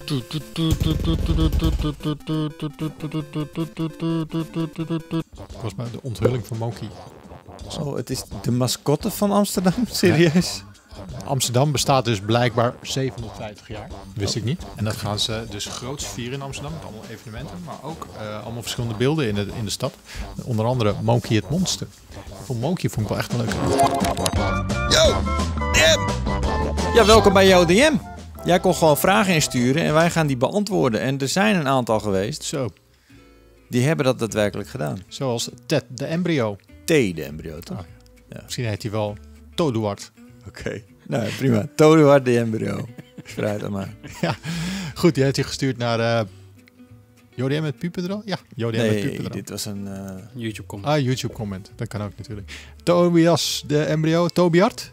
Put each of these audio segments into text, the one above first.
was bij de onthulling van Monkey. Oh, het is de mascotte van Amsterdam? Serieus? Amsterdam bestaat dus blijkbaar 750 jaar. Wist ik niet. En dat gaan ze dus groots vieren in Amsterdam. Met allemaal evenementen. Maar ook allemaal verschillende beelden in de stad. Onder andere Monkey het monster. Voor Monkey vond ik wel echt een leuke. Yo, DM! Ja, welkom bij jouw DM. Jij kon gewoon vragen insturen en wij gaan die beantwoorden. En er zijn een aantal geweest. Zo. Die hebben dat daadwerkelijk gedaan. Zoals Ted de embryo. T de embryo, toch? Oh, ja. Misschien heet hij wel Toduard. Oké. Nou, prima. Toduard de embryo. Vooruit dan maar. Ja, goed. Die heeft hij gestuurd naar... JDM met Pupendral? Ja, JDM met Pupendral. Nee, dit was een... YouTube comment. Ah, YouTube comment. Dat kan ook natuurlijk. Tobias de embryo. Tobiart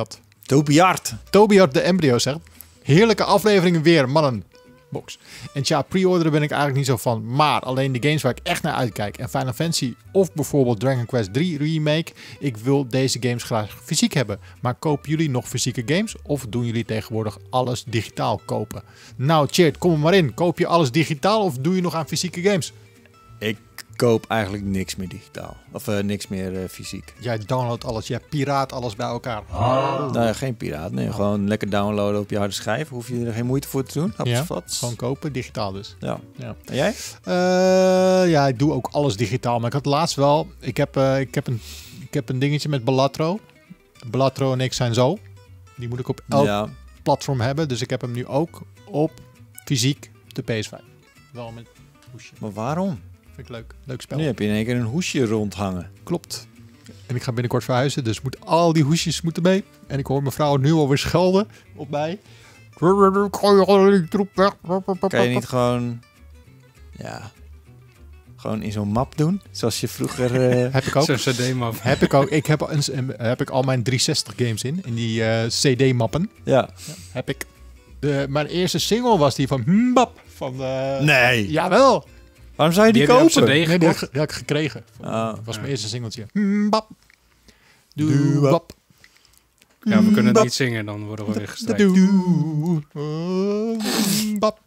de embryo zegt... Heerlijke afleveringen weer, mannen. Box. En tja, pre-orderen ben ik eigenlijk niet zo van. Maar alleen de games waar ik echt naar uitkijk. En Final Fantasy of bijvoorbeeld Dragon Quest 3 Remake. Ik wil deze games graag fysiek hebben. Maar kopen jullie nog fysieke games? Of doen jullie tegenwoordig alles digitaal kopen? Nou, Cheert, kom er maar in. Koop je alles digitaal of doe je nog aan fysieke games? Ik koop eigenlijk niks meer digitaal. Of niks meer fysiek. Jij downloadt alles. Jij piraat alles bij elkaar. Nou, geen piraat. Nee, gewoon lekker downloaden op je harde schijf. Hoef je er geen moeite voor te doen. Ja, gewoon kopen, digitaal dus. Ja. Ja. En jij? Ja, ik doe ook alles digitaal. Maar ik had laatst wel... Ik heb een dingetje met Balatro. Balatro en ik zijn zo. Die moet ik op elk platform hebben. Dus ik heb hem nu ook op fysiek de PS5. Wel met hoesje. Maar waarom? Vind ik leuk. Leuk spel. Nu heb je in één keer een hoesje rondhangen. Klopt. En ik ga binnenkort verhuizen. Dus al die hoesjes moeten mee. En ik hoor mevrouw nu alweer schelden op mij. Kan je niet gewoon... Ja... Gewoon in zo'n map doen? Zoals je vroeger... Heb ik ook. Zo'n CD-map. Heb ik ook. Heb ik al mijn 360 games in die CD-mappen. Ja. Heb ik. Mijn eerste single was die van Mbap. Nee. Jawel. Waarom zou je die heb je kopen? op CD Nee, die heb ik gekregen. Dat was mijn eerste singeltje. Mbap. Doe-bap. Ja, we kunnen het niet zingen, dan worden we weer gestrikt. Doe-bap.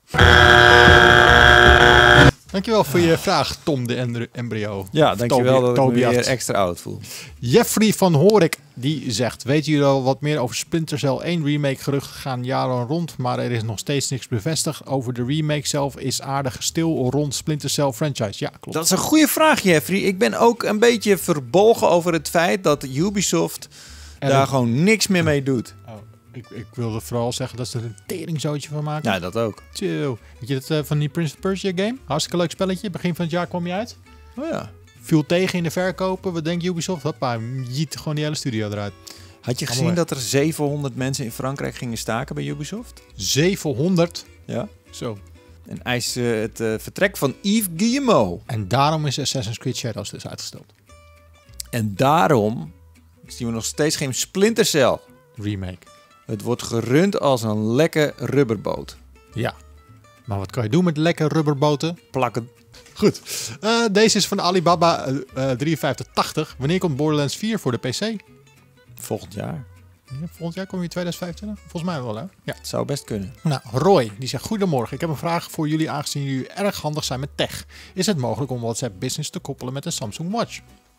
Dankjewel voor je vraag, Tom de embryo. Ja, dankjewel dat ik me weer extra oud voel. Jeffrey van Horik, die zegt... Weten jullie al wat meer over Splinter Cell 1 remake? Geruchten gaan jaren rond, maar er is nog steeds niks bevestigd. Over de remake zelf is aardig stil rond Splinter Cell franchise. Ja, klopt. Dat is een goede vraag, Jeffrey. Ik ben ook een beetje verbolgen over het feit dat Ubisoft daar gewoon niks meer mee doet. Oh, ik wilde vooral zeggen dat ze er een teringzootje van maken. Ja, dat ook. Chill. Weet je dat van die Prince of Persia game? Hartstikke leuk spelletje. Begin van het jaar kwam je uit. Oh ja. Viel tegen in de verkopen. Wat denkt Ubisoft? Hoppa, jiet gewoon die hele studio eruit. Had je gezien dat er 700 mensen in Frankrijk gingen staken bij Ubisoft? 700? Ja. Zo. En eisen het vertrek van Yves Guillemot. En daarom is Assassin's Creed Shadows dus uitgesteld. En daarom zien we nog steeds geen Splinter Cell remake. Het wordt gerund als een lekke rubberboot. Ja. Maar wat kan je doen met lekke rubberboten? Plakken. Goed. Deze is van Alibaba 5380. Wanneer komt Borderlands 4 voor de PC? Volgend jaar. Ja, volgend jaar kom je in 2025? Volgens mij wel, hè? Ja. Het zou best kunnen. Nou, Roy, die zegt... Goedemorgen, ik heb een vraag voor jullie aangezien jullie erg handig zijn met tech. Is het mogelijk om WhatsApp Business te koppelen met een Samsung Watch?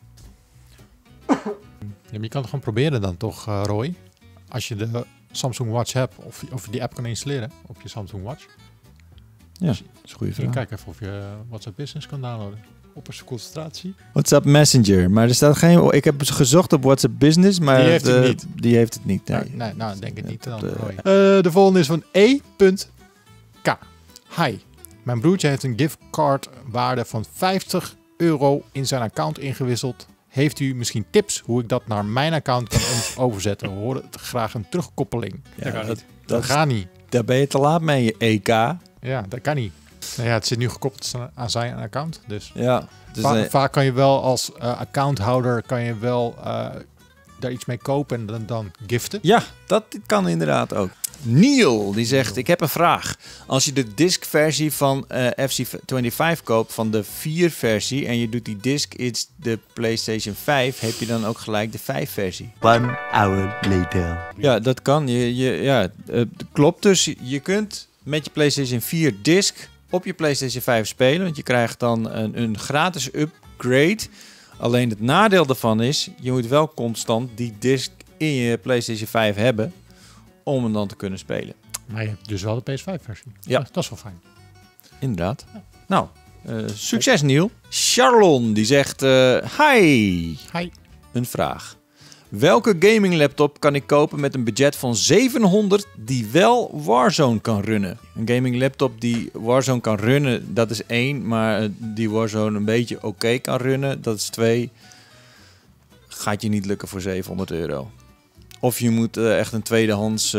Ja, maar je kan het gewoon proberen dan toch, Roy? Als je de Samsung Watch hebt of je die app kan installeren op je Samsung Watch. Ja, dat is een goede vraag. Kijk even of je WhatsApp Business kan downloaden. Op een concentratie. WhatsApp Messenger. Maar er staat geen... Ik heb gezocht op WhatsApp Business, maar die heeft het niet. Die heeft het niet, nee. Nee, nou, denk het niet. Dan de volgende is van E.K. Hi. Mijn broertje heeft een giftcardwaarde van €50 in zijn account ingewisseld. Heeft u misschien tips hoe ik dat naar mijn account kan overzetten? We horen graag een terugkoppeling. Ja, dat gaat niet. Daar ben je te laat mee, je EK. Ja, dat kan niet. Nou ja, het zit nu gekoppeld aan zijn account. Dus, ja, dus vaak kan je wel als accounthouder kan je wel daar iets mee kopen en dan giften. Ja, dat kan inderdaad ook. Neil, die zegt, ik heb een vraag. Als je de disc-versie van FC25 koopt, van de 4-versie, en je doet die disc in de PlayStation 5, heb je dan ook gelijk de 5-versie. 1 hour later. Ja, dat kan. Klopt dus. Je kunt met je PlayStation 4 disc op je PlayStation 5 spelen. Want je krijgt dan een gratis upgrade. Alleen het nadeel daarvan is, je moet wel constant die disc in je PlayStation 5 hebben om hem dan te kunnen spelen. Maar je hebt dus wel de PS5-versie. Ja. Dat is wel fijn. Inderdaad. Ja. Nou, succes Niel. Charlon die zegt, hi. Hi. Een vraag. Welke gaming laptop kan ik kopen met een budget van 700 die wel Warzone kan runnen? Een gaming laptop die Warzone kan runnen, dat is 1. Maar die Warzone een beetje oké kan runnen, dat is 2. Gaat je niet lukken voor €700. Of je moet echt een tweedehands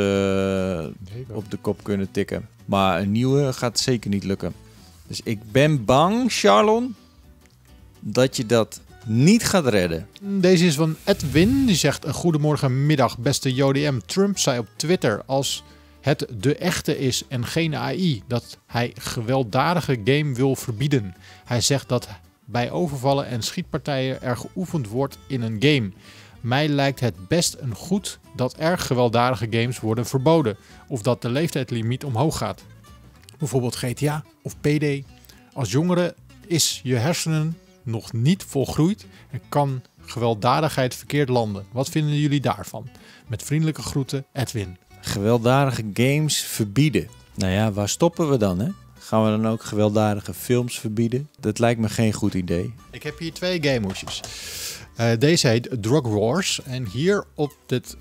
op de kop kunnen tikken. Maar een nieuwe gaat zeker niet lukken. Dus ik ben bang, Charlon, dat je dat niet gaat redden. Deze is van Edwin. Die zegt: goedemorgen, middag, beste JDM. Trump zei op Twitter, als het de echte is en geen AI, dat hij gewelddadige game wil verbieden. Hij zegt dat bij overvallen en schietpartijen er geoefend wordt in een game. Mij lijkt het best een goed dat er gewelddadige games worden verboden. Of dat de leeftijdlimiet omhoog gaat. Bijvoorbeeld GTA of PD. Als jongere is je hersenen nog niet volgroeid en kan gewelddadigheid verkeerd landen. Wat vinden jullie daarvan? Met vriendelijke groeten, Edwin. Gewelddadige games verbieden. Nou ja, waar stoppen we dan, hè? Gaan we dan ook gewelddadige films verbieden? Dat lijkt me geen goed idee. Ik heb hier 2 gamehoesjes. Deze heet Drug Wars. En hier op dit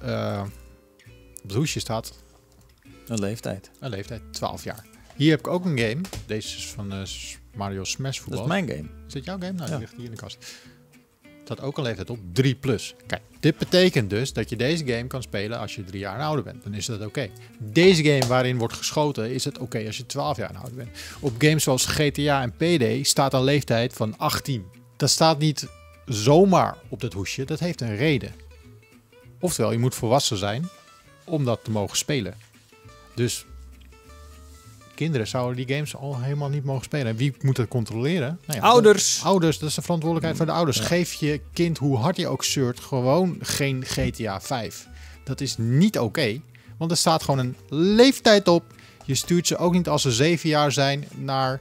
hoesje staat Een leeftijd. een leeftijd 12 jaar. Hier heb ik ook een game. Deze is van Mario Smash Dat voetbal. is mijn game. Is dit jouw game? Nou, Ja. die ligt hier in de kast. Er staat ook een leeftijd op, 3+. Kijk, dit betekent dus dat je deze game kan spelen als je 3 jaar en ouder bent. Dan is dat oké. Deze game waarin wordt geschoten, is het oké als je 12 jaar en ouder bent. Op games zoals GTA en PD staat een leeftijd van 18. Dat staat niet zomaar op dat hoesje, dat heeft een reden. Oftewel, je moet volwassen zijn om dat te mogen spelen. Dus kinderen zouden die games al helemaal niet mogen spelen. En wie moet dat controleren? Nou ja, Ouders! Ouders, dat is de verantwoordelijkheid van de ouders. Ja. Geef je kind, hoe hard je ook zeurt, gewoon geen GTA 5. Dat is niet oké, want er staat gewoon een leeftijd op. Je stuurt ze ook niet als ze 7 jaar zijn naar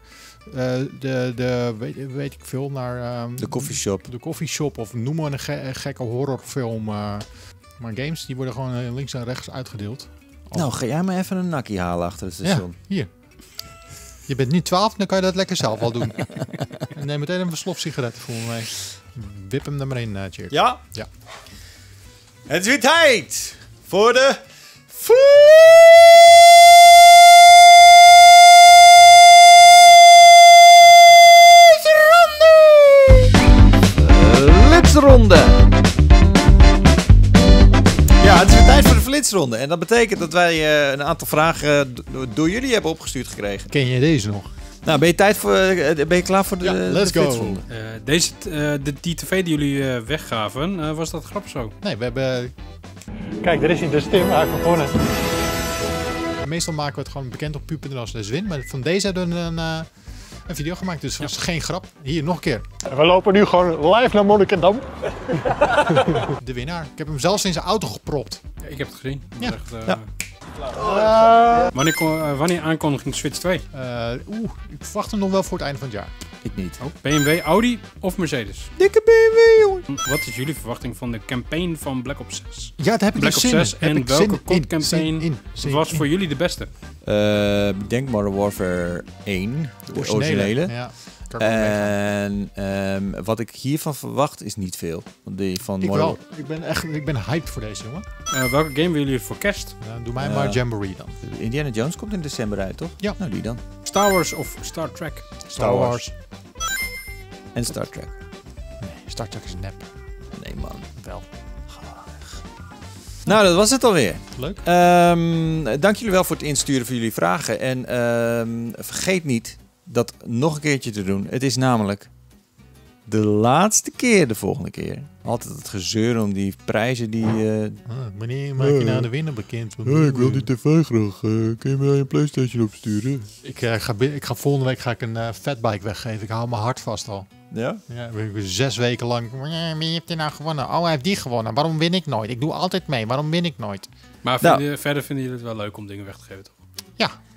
weet ik veel, naar De coffeeshop. de coffeeshop of noem maar een gekke horrorfilm. Maar games die worden gewoon links en rechts uitgedeeld. Nou, ga jij maar even een nakkie halen achter het Ja, station. hier. Je bent nu 12, dan kan je dat lekker zelf al doen. En neem meteen een slof sigaretten voor me mee. Wip hem er maar in, Tjerk. Ja? Ja. Het is weer tijd voor de Flitsronde! Ja, het is weer tijd voor de Flitsronde. En dat betekent dat wij een aantal vragen door jullie hebben opgestuurd gekregen. Ken je deze nog? Nou, ben je klaar voor de, Ja, let's de go. Flitsronde? Die tv die jullie weggaven, was dat grap zo? Nee, we hebben... Kijk, daar is hij, dus Tim. Hij heeft gewonnen. Meestal maken we het gewoon bekend op pu.nl als de win. Maar van deze hebben we een video gemaakt, dus dat is geen grap. Hier, nog een keer. We lopen nu gewoon live naar Monnikendam. De winnaar. Ik heb hem zelfs in zijn auto gepropt. Ja, ik heb het gezien. Dat Ja. is echt, Ja. Wanneer aankondiging Switch 2? Ik verwacht hem nog wel voor het einde van het jaar. Ik niet. Oh, BMW, Audi of Mercedes? Dikke BMW, jongen. Wat is jullie verwachting van de campaign van Black Ops 6? Ja, daar heb ik Black dus Ops zin in. 6 Heb en ik welke zin in, COD-campaign zin was in. voor jullie de beste? Ik denk Modern Warfare 1, de originele. Ja, kan ik wel meegaan. En wat ik hiervan verwacht is niet veel. Want die van Ik Modern wel. Ik ben hyped voor deze jongen. Welke game willen jullie voor kerst? Doe mij Ja. maar Jamboree dan. Indiana Jones komt in december uit, toch? Ja. Nou, die dan. Star Wars of Star Trek? Star Wars. En Star Trek. Nee, Star Trek is nep. Nee, man. Wel. Nou, dat was het alweer. Leuk. Dank jullie wel voor het insturen van jullie vragen. En vergeet niet dat nog een keertje te doen. Het is namelijk de laatste keer de volgende keer. Altijd het gezeur om die prijzen die... Wanneer maak je nou de winnaar bekend? tv graag. Kun je mij een PlayStation opsturen? Ik ga volgende week een fatbike weggeven. Ik hou mijn hart vast al. Ja? Ja, ben ik 6 weken lang. Wie heeft hij nou gewonnen? Oh, hij heeft die gewonnen. Waarom win ik nooit? Ik doe altijd mee. Waarom win ik nooit? Maar Nou. verder vinden jullie het wel leuk om dingen weg te geven, toch? Ja,